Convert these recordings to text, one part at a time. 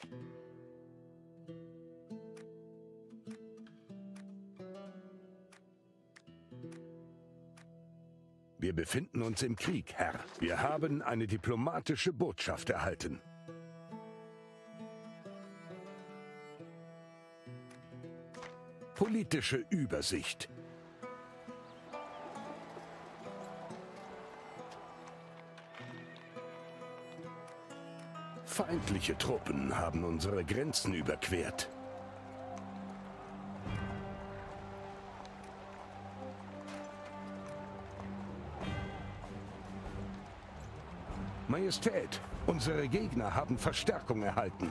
Wir befinden uns im Krieg, Herr. Wir haben eine diplomatische Botschaft erhalten. Politische Übersicht. Feindliche Truppen haben unsere Grenzen überquert. Majestät, unsere Gegner haben Verstärkung erhalten.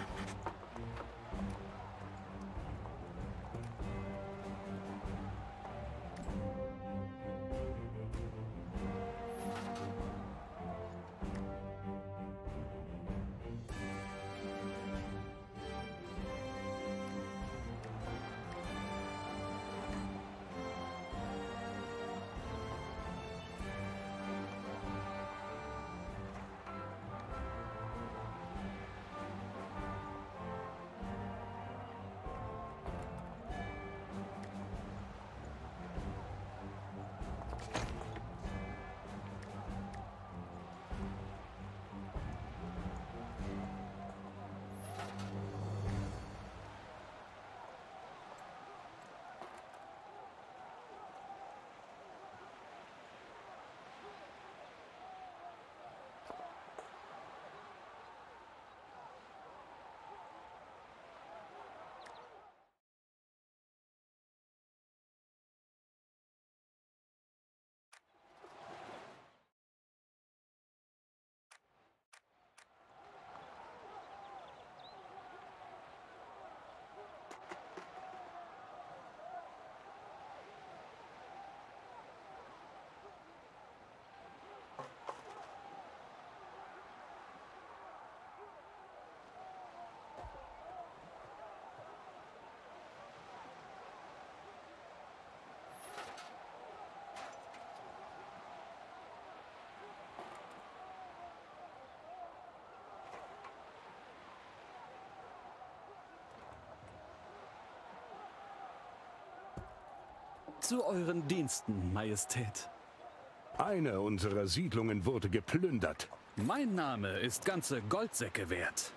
Zu euren Diensten, Majestät. Eine unserer Siedlungen wurde geplündert. Mein Name ist ganze Goldsäcke wert.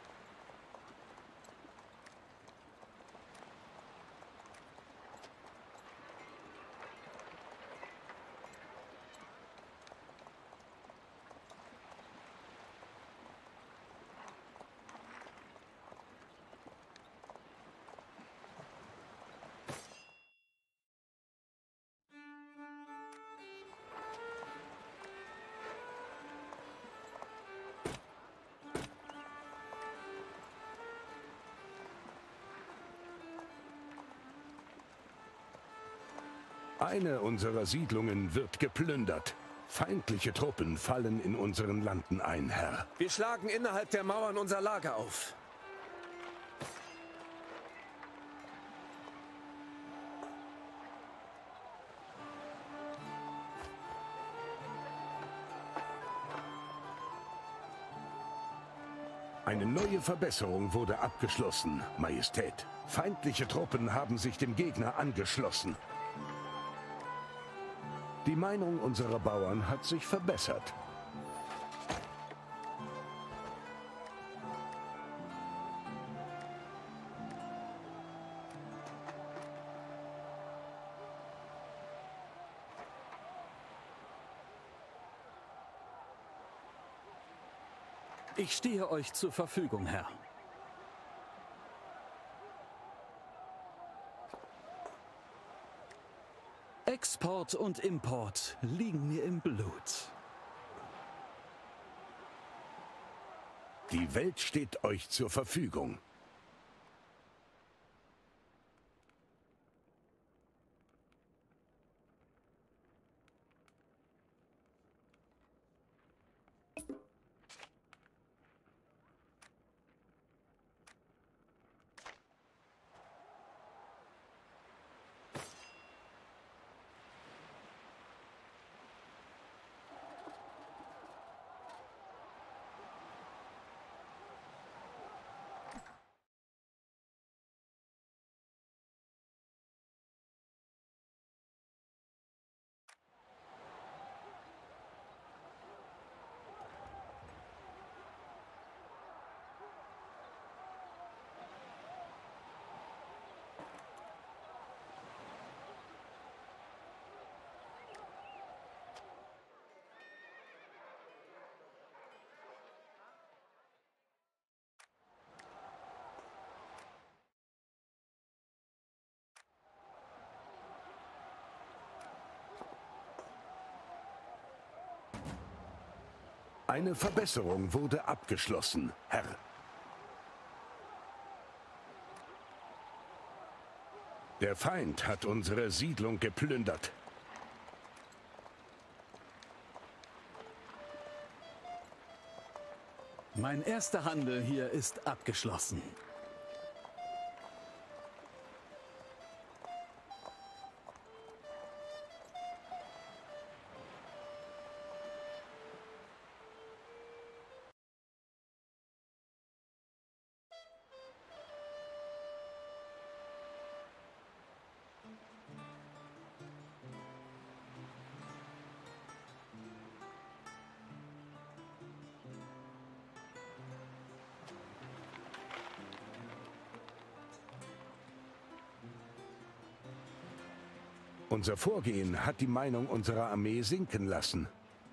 Eine unserer Siedlungen wird geplündert. Feindliche Truppen fallen in unseren Landen ein, Herr. Wir schlagen innerhalb der Mauern unser Lager auf. Eine neue Verbesserung wurde abgeschlossen, Majestät. Feindliche Truppen haben sich dem Gegner angeschlossen. Die Meinung unserer Bauern hat sich verbessert. Ich stehe euch zur Verfügung, Herr. Export und Import liegen mir im Blut. Die Welt steht euch zur Verfügung. Eine Verbesserung wurde abgeschlossen, Herr. Der Feind hat unsere Siedlung geplündert. Mein erster Handel hier ist abgeschlossen. Unser Vorgehen hat die Meinung unserer Armee sinken lassen.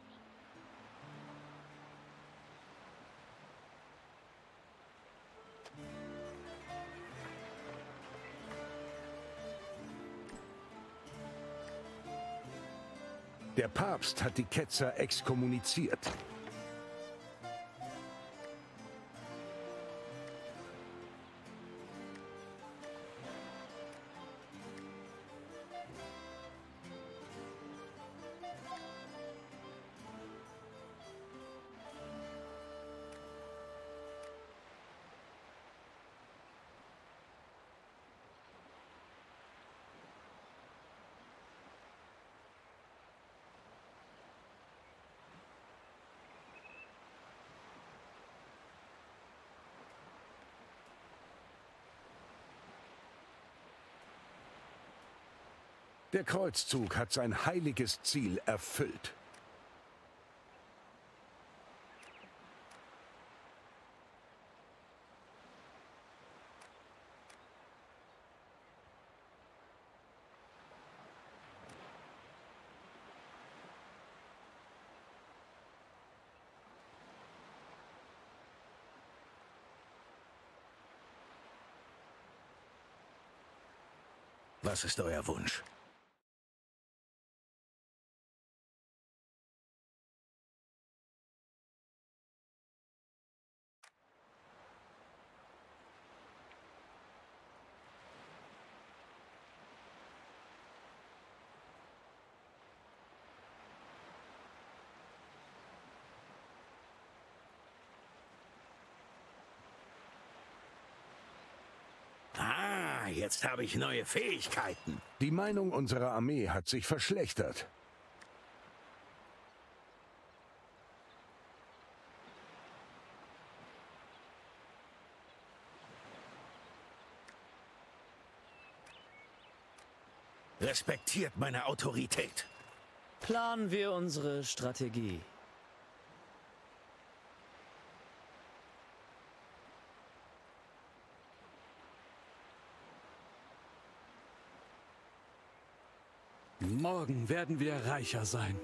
Der Papst hat die Ketzer exkommuniziert. Der Kreuzzug hat sein heiliges Ziel erfüllt. Was ist euer Wunsch? Jetzt habe ich neue Fähigkeiten. Die Meinung unserer Armee hat sich verschlechtert. Respektiert meine Autorität. Planen wir unsere Strategie. Morgen werden wir reicher sein.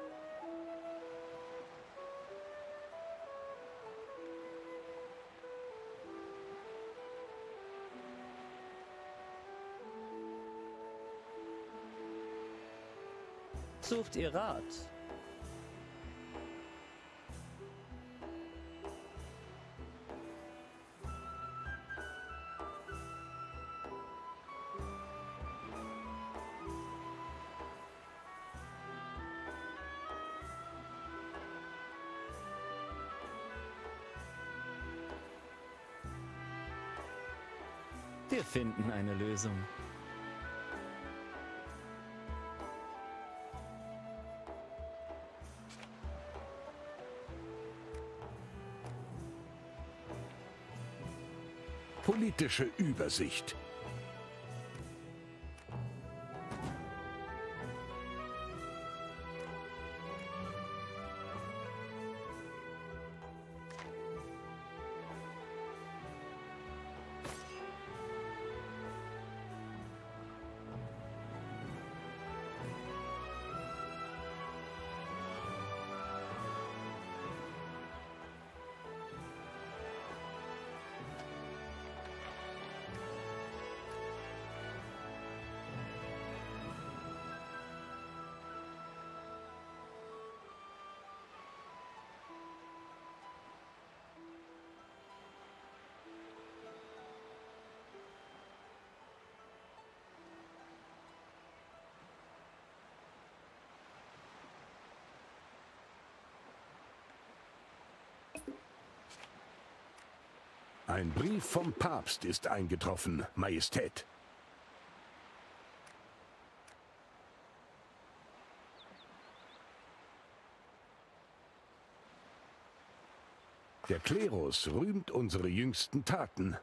Sucht ihr Rat? Wir finden eine Lösung. Politische Übersicht. Ein Brief vom Papst ist eingetroffen, Majestät. Der Klerus rühmt unsere jüngsten Taten.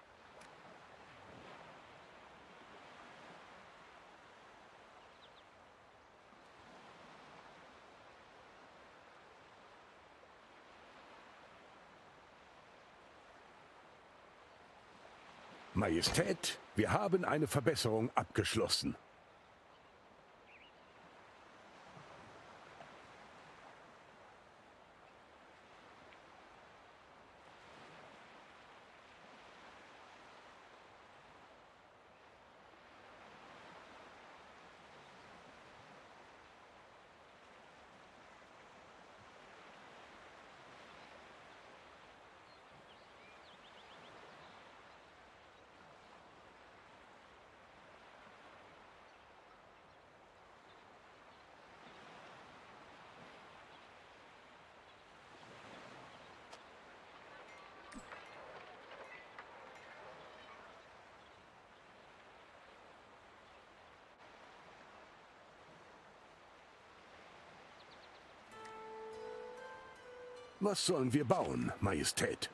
Majestät, wir haben eine Verbesserung abgeschlossen. Was sollen wir bauen, Majestät?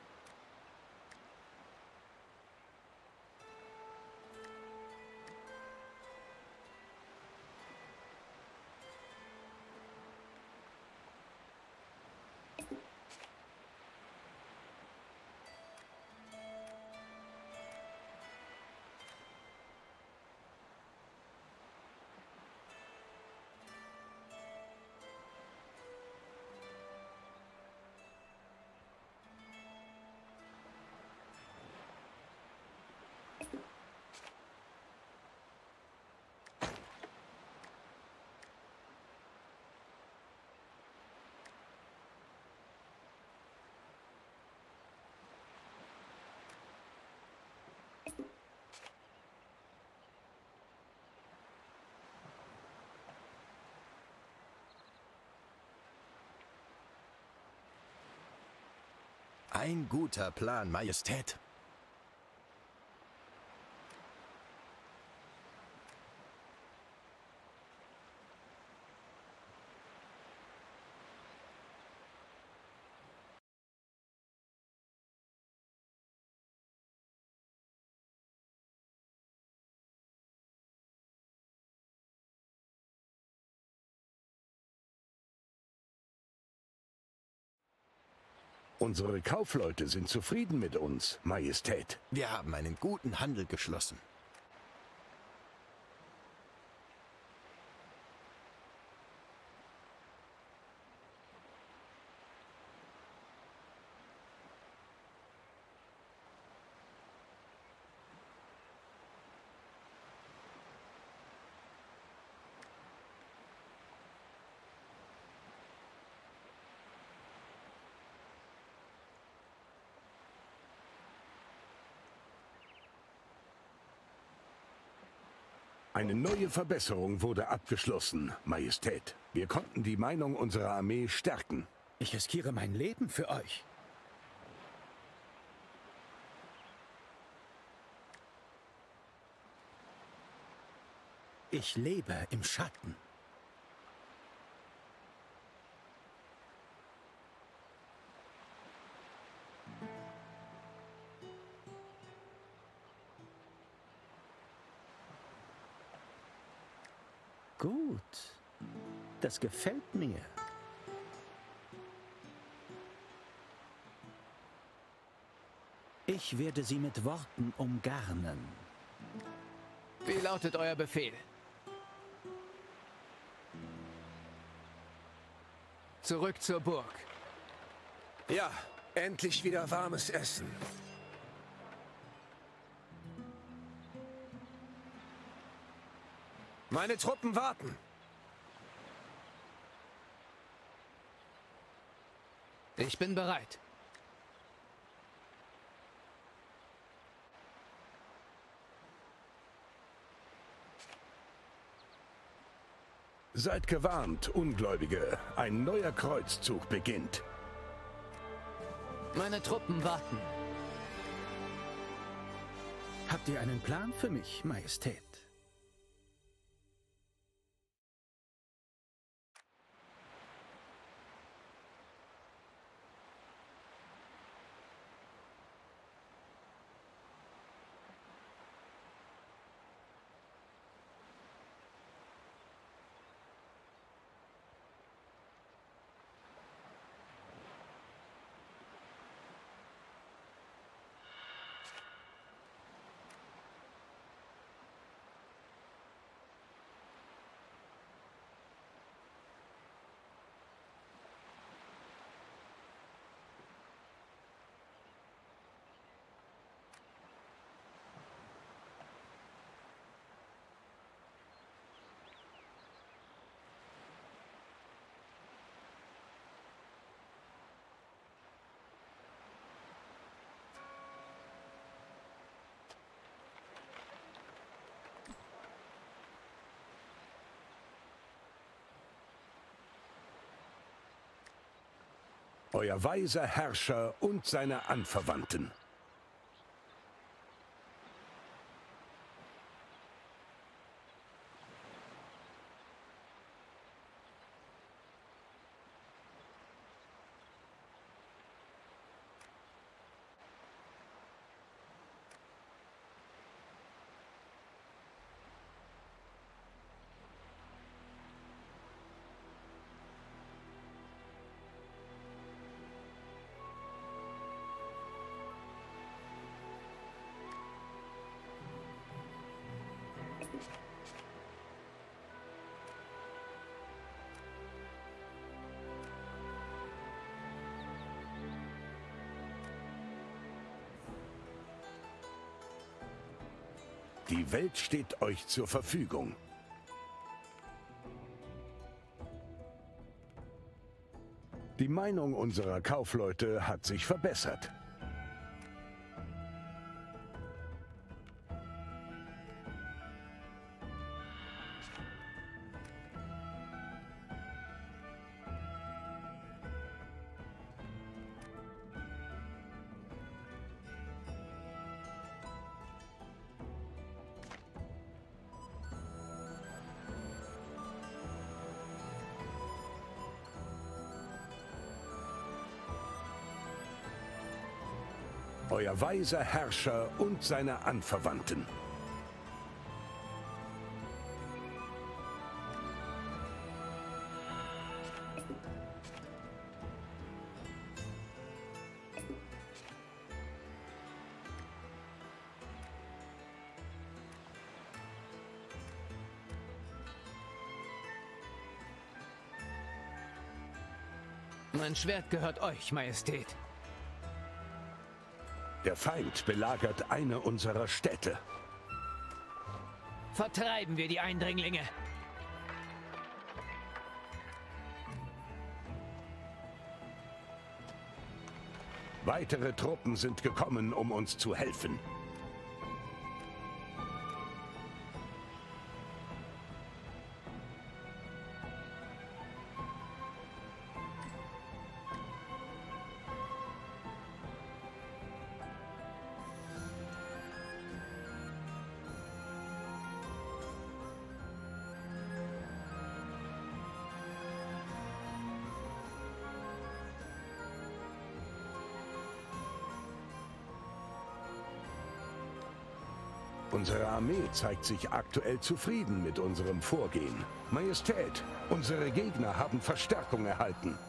Ein guter Plan, Majestät. Unsere Kaufleute sind zufrieden mit uns, Majestät. Wir haben einen guten Handel geschlossen. Eine neue Verbesserung wurde abgeschlossen, Majestät. Wir konnten die Meinung unserer Armee stärken. Ich riskiere mein Leben für euch. Ich lebe im Schatten. Gut, das gefällt mir. Ich werde sie mit Worten umgarnen. Wie lautet euer Befehl? Zurück zur Burg. Ja, endlich wieder warmes Essen. Meine Truppen warten. Ich bin bereit. Seid gewarnt, Ungläubige. Ein neuer Kreuzzug beginnt. Meine Truppen warten. Habt ihr einen Plan für mich, Majestät? Euer weiser Herrscher und seine Anverwandten. Die Welt steht euch zur Verfügung. Die Meinung unserer Kaufleute hat sich verbessert. Euer weiser Herrscher und seine Anverwandten. Mein Schwert gehört euch, Majestät. Der Feind belagert eine unserer Städte. Vertreiben wir die Eindringlinge. Weitere Truppen sind gekommen, um uns zu helfen. Unsere Armee zeigt sich aktuell zufrieden mit unserem Vorgehen. Majestät, unsere Gegner haben Verstärkung erhalten.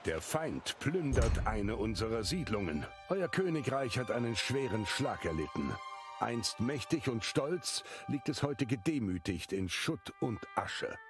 Der Feind plündert eine unserer Siedlungen. Euer Königreich hat einen schweren Schlag erlitten. Einst mächtig und stolz, liegt es heute gedemütigt in Schutt und Asche.